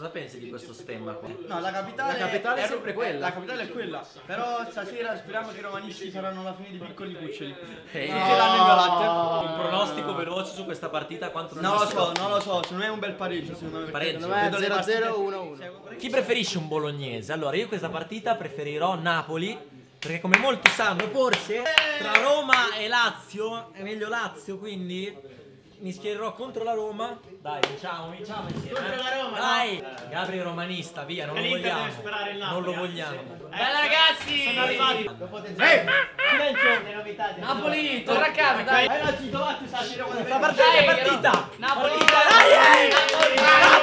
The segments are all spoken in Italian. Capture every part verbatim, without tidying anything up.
cosa pensi di questo stemma qua? No, la capitale, la capitale è, è sempre quella. La capitale è quella. Però stasera speriamo che i romanisti faranno la fine di piccoli cuccioli. Hey. Vinceranno il mio latte. Un pronostico veloce su questa partita quanto Non lo so, non lo so, secondo me è un bel pareggio, secondo me. Pareggio. zero a zero uno a uno. Chi preferisce un bolognese? Allora io questa partita preferirò Napoli. Perché come molti sanno, forse tra Roma e Lazio è meglio Lazio, quindi mi schiererò contro la Roma. Dai, vinciamo, vinciamo insieme. Contro la Roma, dai, no? Gabri romanista, via, non lo l'Inter vogliamo. deve sperare in Non lo Napoli, vogliamo. Bella ragazzi! Sono arrivati! Ehi! Silenzio! Le novità di Napoli, torna a casa, dai. Hai la citolati stasera quando La partita è partita! Napoli! Dai! Napoli!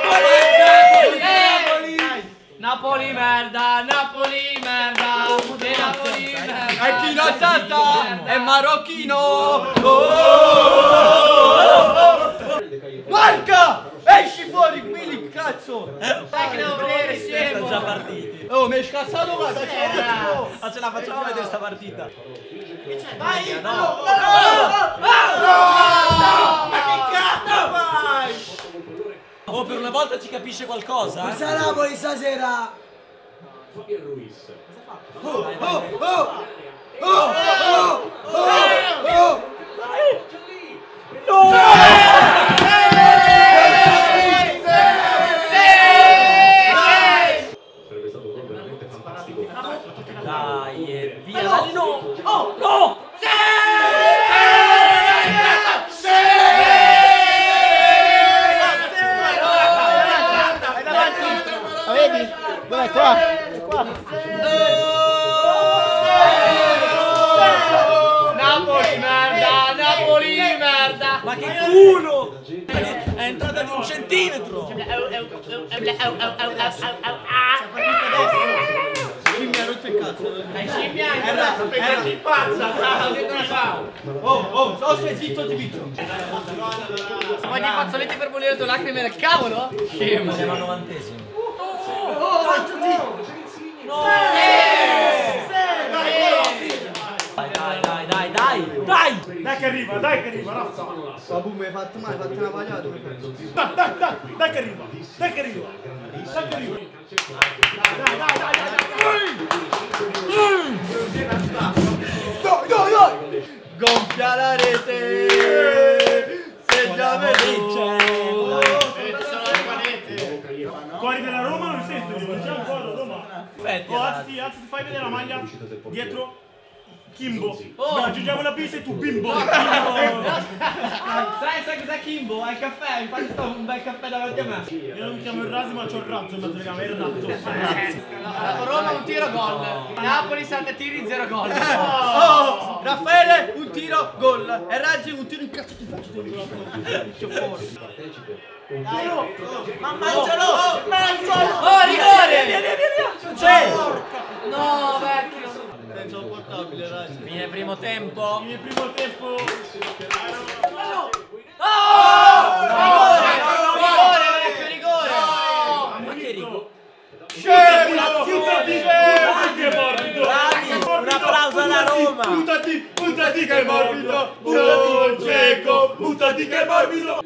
Napoli! Napoli merda, Napoli merda, e Napoli merda. È Pino Zatta! È marocchino! Oh! Marca! Esci fuori, Willy, cazzo! Dai che devo vedere insieme. Sono già partiti. Oh, mi hai scassato, guarda, Ma ce la facciamo vedere sta partita. Vai! No! No! Ma che cazzo fai? Oh, per una volta ci capisce qualcosa? eh? Forza Napoli stasera. Oh, oh, oh! Oh, oh, oh! Oh! Sarebbe stato un gol veramente fantastico. Dai, e via. Dai, no! Oh, no! La vedi? Dov'è? Qua? Qua? Napoli merda, Napoli merda. Ma che culo! È entrata di un centimetro! Chi mi ha rotto il cazzo? Dai scimmia, Era, era pazza. Oh, oh, oh, stai zitto, ti piccio. Ma di fazzoletti per bollire le tue lacrime nel cavolo? Scemo. Siamo al novantesimo. Oh, alzati! No! Dai, dai, dai, dai, dai! Dai! Dai che arriva, dai che arriva, Raffa! Babu, mi hai fatto male, hai fatto una pagliata. Dai, dai, dai, dai che arriva! Dai che arriva! Dai che arriva! Dai, dai, dai, dai, Dai, dai, dai! Gonfia la rete! Se già vedo! Cuori della Roma non sento, c'è un cuore Roma! Aspetta, Oh, alzati, alzati, fai vedere la maglia! Dietro! Kimbo! Oh. Aggiungiamo la pizza e tu bimbo! Sai, sai cos'è Kimbo? È il caffè, infatti sto un bel caffè davanti a me. Io non mi chiamo il Rasi ma c'ho il razzo in mezzo alle gambe, è il razzo! No, Roma un tiro gol. Napoli sette tiri zero gol. Oh! Raffaele, un tiro, gol! E Razzi, un tiro in cazzo ti faccio dentro! Dai, oh. Ma mangialo! Mangialo! Oh, rigore! Via, via, via, via! C'è! No, vecchio. È insopportabile, Razzi. fine primo tempo. Il primo tempo! Rigore, vecchio, rigore. Ma che rigore? Buttati che è morbido! Un applauso alla Roma! Buttati, buttati che è morbido! Oh, Geco, buttati che è morbido!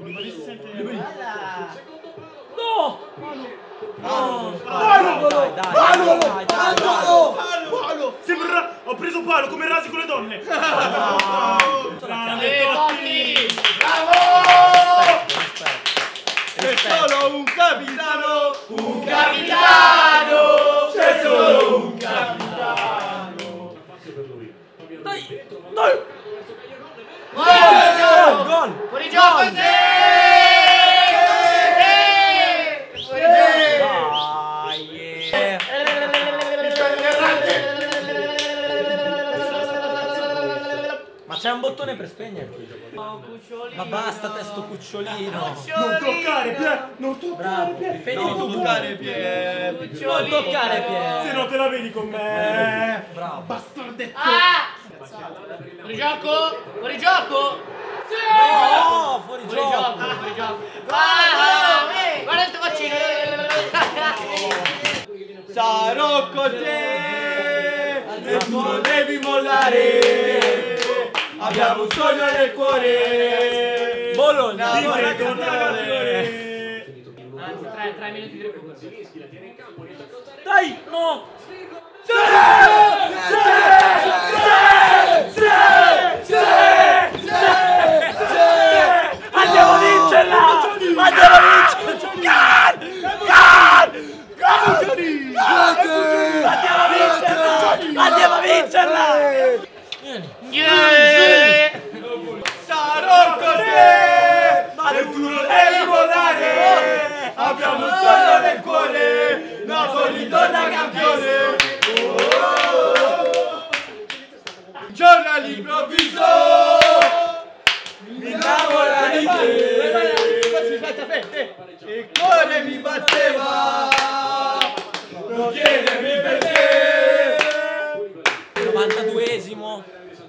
No! No! Palo! Dai, dai, Palo! dai, dai, dai, Palo! Palo! Sembra... Ho preso palo come Rasi con le donne! Grande Totti! C'è solo un capitano! Un capitano! C'è solo un capitano! Dai! Dai! Gol! Gol! Fuori gioco! Sì! Fuori gioco! Dai! eh. Ma c'è un bottone per spegnerlo. Ma basta, testo cucciolino. Non toccare, Pier! Non toccare, Bravo, Pier! difendi Non tu. toccare Pier! Non toccare Se Pier. no te la vedi con me! Bravo. Bastardetto! Ah! Fuori gioco! Fuori gioco! Sì! No, fuori Fuori gioco. gioco! Fuori gioco! Ah, guarda il tuo vaccino! Sarò con te e tu non devi mollare. Abbiamo un sogno nel cuore. Bologna. Di Una te buona tornare! Anzi, tre, tre minuti di recupero. Dai, no! Andiamo a vincerla! Andiamo a vincerla! Andiamo a vincerla! Sarò con te! Ma tu non devi volare! Abbiamo un sogno nel cuore! Napoli torna campione! Giorno all'improvviso! Mi innamora di te! Il cuore mi batteva! Non chiedermi perché! novantaduesimo.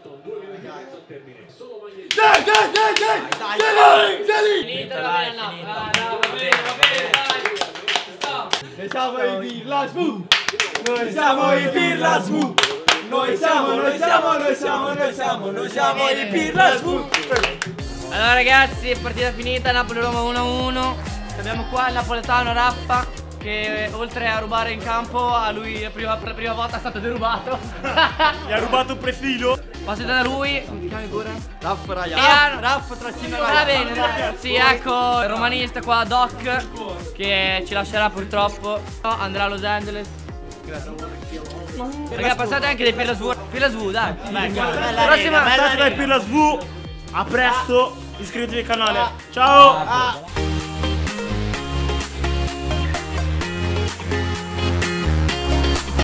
Dai, dai, dai, dai! Dai, dai! Finita, Dai, va bene, finita. va bene, va bene, dai. Noi siamo i Pirla Svu! Noi siamo i Pirla Svu! Noi siamo, noi siamo, noi siamo, noi siamo, noi siamo i Pirla Svu! Allora ragazzi, partita finita, Napoli-Roma uno a uno. Abbiamo qua il napoletano Raffa, che oltre a rubare in campo, a lui la prima, per la prima volta è stato derubato. Gli ha rubato il profilo. Passate da lui, come ti chiami pure? Raff Raia! Piano. Raff traccino Va bene, dai. Sì, ecco il romanista qua, Doc, che ci lascerà purtroppo. Andrà a Los Angeles. Raga, passate anche dei Pirla Svu. Pirla Svu, dai. Prossima. Passate dai Pirla Svu. A presto. Iscrivetevi al canale. Ciao.